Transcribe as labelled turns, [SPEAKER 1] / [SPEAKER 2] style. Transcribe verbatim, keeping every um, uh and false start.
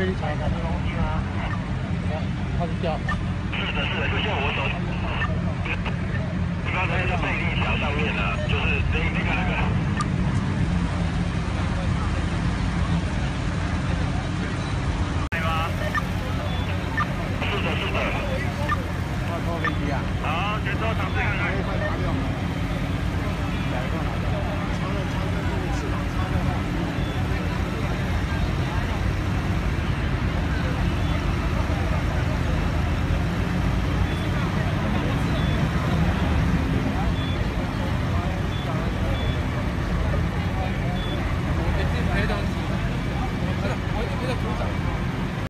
[SPEAKER 1] 去查看那东西吗？它是叫。
[SPEAKER 2] 是的，是的，就像我走，刚才那个贝利桥上面呢，就是那那个那个。